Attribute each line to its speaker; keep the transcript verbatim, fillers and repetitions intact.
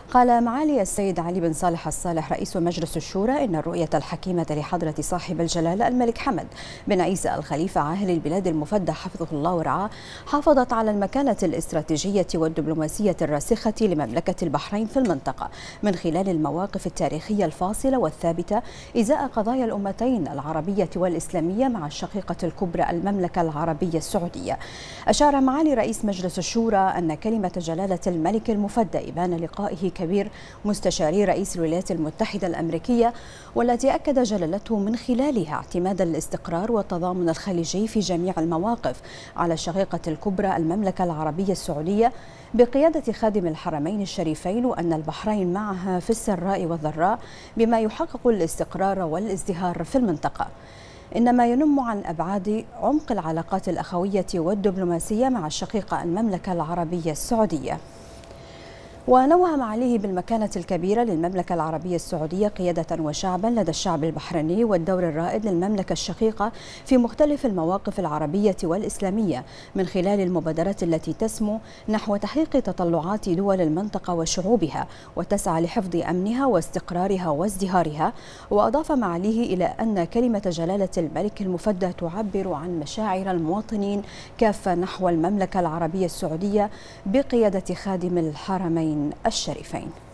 Speaker 1: قال معالي السيد علي بن صالح الصالح رئيس مجلس الشورى إن الرؤية الحكيمة لحضرة صاحب الجلالة الملك حمد بن عيسى الخليفة عاهل البلاد المفدى حفظه الله ورعاه حافظت على المكانة الاستراتيجية والدبلوماسية الراسخة لمملكة البحرين في المنطقة من خلال المواقف التاريخية الفاصلة والثابتة إزاء قضايا الأمتين العربية والإسلامية مع الشقيقة الكبرى المملكة العربية السعودية. أشار معالي رئيس مجلس الشورى أن كلمة جلالة الملك المفدى إبان لقائه كبير مستشاري رئيس الولايات المتحدة الأمريكية، والتي أكد جلالته من خلالها اعتماد الاستقرار والتضامن الخليجي في جميع المواقف على الشقيقة الكبرى المملكة العربية السعودية بقيادة خادم الحرمين الشريفين، وأن البحرين معها في السراء والضراء بما يحقق الاستقرار والازدهار في المنطقة، إنما ينم عن أبعاد عمق العلاقات الأخوية والدبلوماسية مع الشقيقة المملكة العربية السعودية. ونوه معاليه بالمكانة الكبيرة للمملكة العربية السعودية قيادة وشعبا لدى الشعب البحريني، والدور الرائد للمملكة الشقيقة في مختلف المواقف العربية والإسلامية من خلال المبادرات التي تسمو نحو تحقيق تطلعات دول المنطقة وشعوبها وتسعى لحفظ أمنها واستقرارها وازدهارها. وأضاف معاليه إلى أن كلمة جلالة الملك المفدى تعبر عن مشاعر المواطنين كافة نحو المملكة العربية السعودية بقيادة خادم الحرمين الشريفين.